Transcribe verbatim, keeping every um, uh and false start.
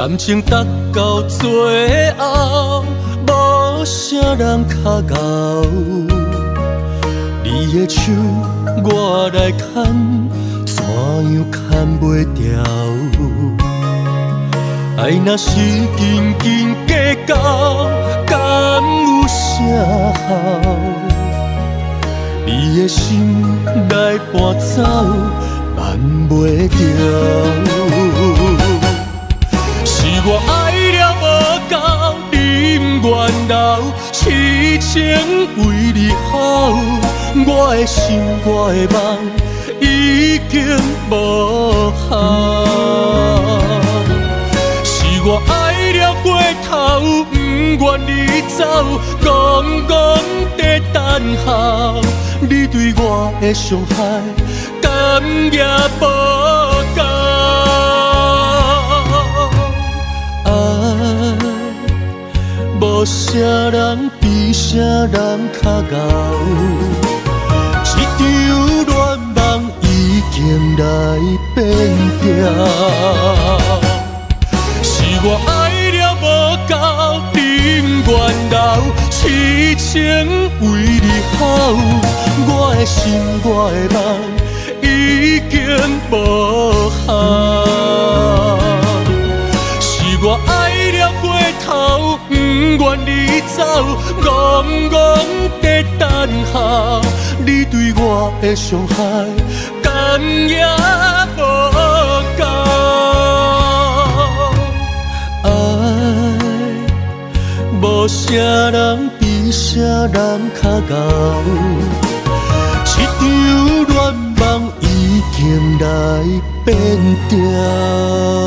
感情达到最后，无啥人较牛。你的手我来牵，怎样牵袂掉？爱若是紧紧计较，敢有啥效？你的心来搬走，挽袂掉。是我爱了无够，忍怨留，痴情为你好。我的心，我的梦，已经无效。是我爱了过头，不愿你走，戆戆在等候。你对我的伤害，敢也无够。爱，无啥人比啥人较牛。一场恋梦已经来变调。是我爱了无够，忍怨留，痴情为你好。我的心，我的梦，已经无效。是我爱了过头，不愿你走，戆戆在等候。你对我的伤害，敢也无够。无啥人比啥人较牛，一场恋梦已经来变调。